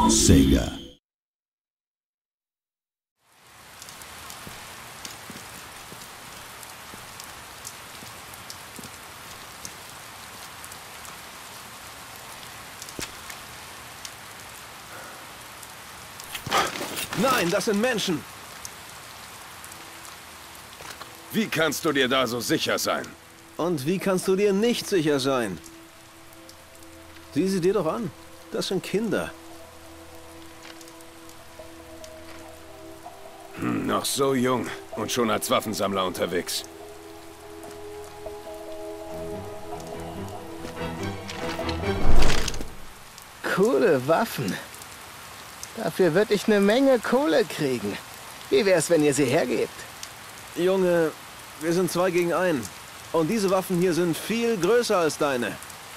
Sega. Nein, das sind Menschen. Wie kannst du dir da so sicher sein? Und wie kannst du dir nicht sicher sein? Sieh sie dir doch an. Das sind Kinder. Noch so jung und schon als Waffensammler unterwegs. Coole Waffen. Dafür würde ich eine Menge Kohle kriegen. Wie wär's, wenn ihr sie hergebt? Junge, wir sind 2 gegen 1. Und diese Waffen hier sind viel größer als deine.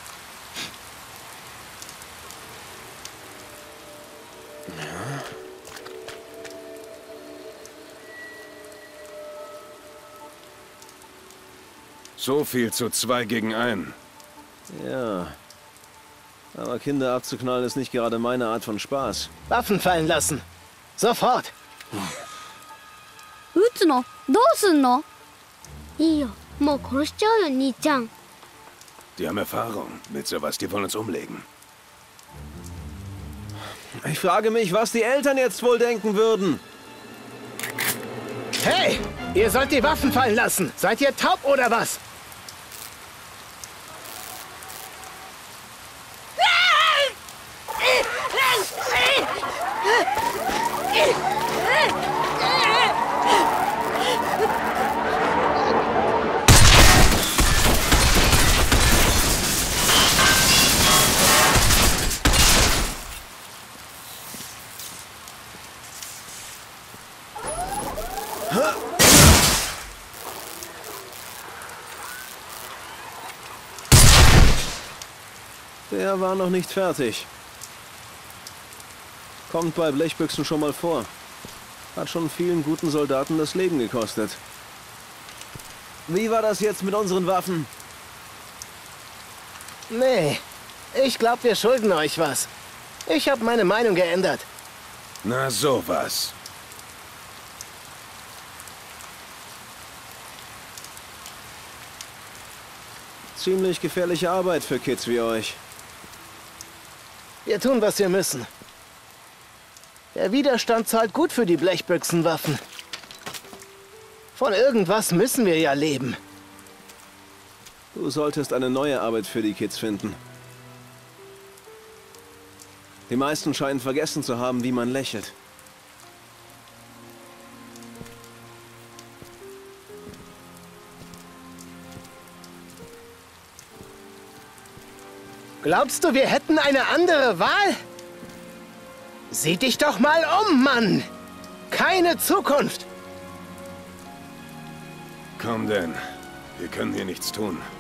So viel zu 2 gegen 1. Ja. Aber Kinder abzuknallen ist nicht gerade meine Art von Spaß. Waffen fallen lassen. Sofort. 撃つの？どうすんの？いいよ、もう殺しちゃうよ、兄ちゃん。 Die haben Erfahrung mit sowas, die wollen uns umlegen. Ich frage mich, was die Eltern jetzt wohl denken würden. Hey, ihr sollt die Waffen fallen lassen. Seid ihr taub oder was? Der war noch nicht fertig. Kommt bei Blechbüchsen schon mal vor. Hat schon vielen guten Soldaten das Leben gekostet. Wie war das jetzt mit unseren Waffen? Nee, ich glaube, wir schulden euch was. Ich habe meine Meinung geändert. Na sowas. Ziemlich gefährliche Arbeit für Kids wie euch. Wir tun, was wir müssen. Der Widerstand zahlt gut für die Blechbüchsenwaffen. Von irgendwas müssen wir ja leben. Du solltest eine neue Arbeit für die Kids finden. Die meisten scheinen vergessen zu haben, wie man lächelt. Glaubst du, wir hätten eine andere Wahl? Sieh dich doch mal um, Mann! Keine Zukunft! Komm denn, wir können hier nichts tun.